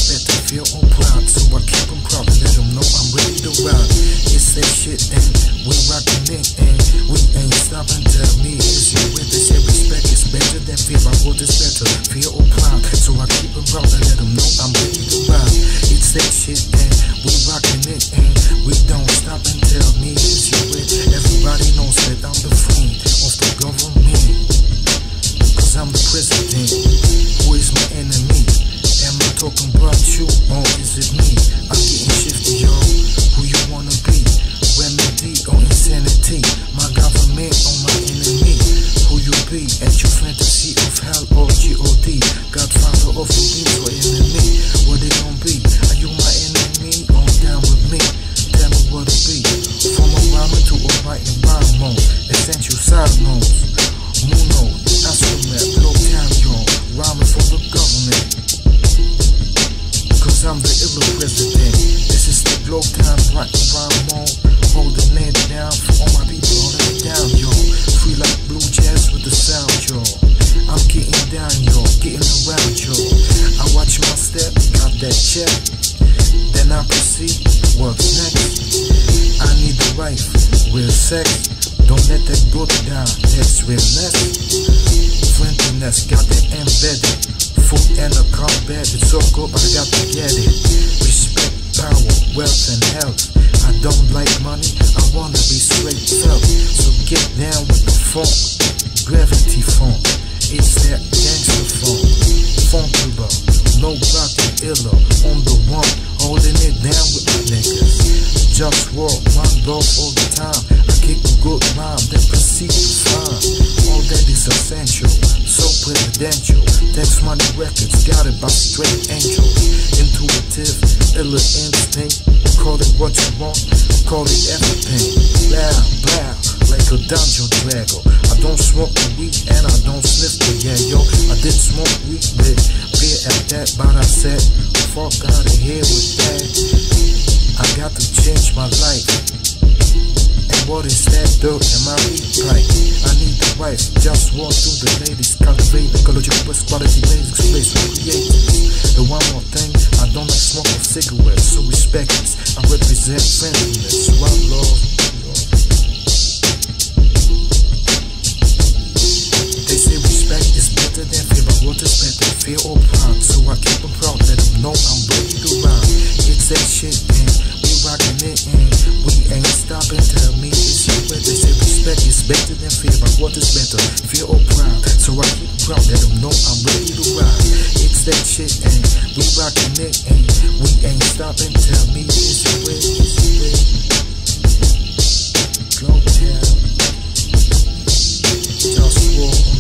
respect and feel all proud. So I keep them proud and let them know I'm ready to ride. It's that shit and we rockin' it and we ain't stopping. Tell me is you with it? Say respect is better than fear. My word is better, feel all proud. So I keep them proud and let them know I'm ready to ride. It's that shit and we rockin' it and we don't stop and tell me is you with it? Everybody knows that I'm the friend of the government, cause I'm the president. Who is my enemy? Am I talking about you or is it me? I'm getting shifty, yo. Who you wanna be? Remedy or insanity? My government or my enemy? Who you be? At your fantasy of hell or G.O.D? Godfather of the dreams or enemy? What they gon' be? Are you my enemy or down with me? Tell me what it be. From a rhyming to a writing rhyme mode. Essential side notes. Muno, Astromet, low town, yo. Rhyming for the government, cause I'm the illa president. This is the globe time, writing rhyme mode. Holding it down for all my people, holding it down, yo. Free like blue jazz with the sound, yo. I'm getting down, yo, getting around, yo. I watch my step, got that check. Then I proceed, what's next? I need a wife, real sex. Don't let that go down, that's realness. Friendliness, got that embedded. Food and a combat, it's so good, I got to get it. Respect, power, wealth and health. I don't like money, I wanna be straight up. So get down with the funk, gravity funk. It's that gangster funk, funkible, no rockin' illa. On the one, holding it down with my niggas. Just walk, one love all the time. I kick a good rhyme, then proceed to find. All that is essential, so presidential. Text Money Records, got it by straight angel. Intuitive, illa instinct. Call it what you want, call it everything. Blah, blah, like a dungeon dragon. I don't smoke the weed and I don't sniff the yeah, yo. I did smoke weed with beer at that, but I said, fuck out of here with that. I got to change my life. And what is that dirt in my weed pipe? I need a wife, just walk through the ladies. Cultivate ecological best quality basic space for creators. The one more thing, I don't like smoke of cigarettes, so respect this. I represent friendliness, one love. They say respect is better than fear, but what is better, fear or proud? So I keep them proud, let them know I'm ready to ride. It's that shit and we rockin' it and we ain't stopping. Tell me it's you where they say respect is better than fear, but what is better, fear or proud? So I keep them proud, let them know I'm ready to ride. It's that shit and we rockin' it and we ain't stopping. Tell me it's you where, Glow Town, just walk.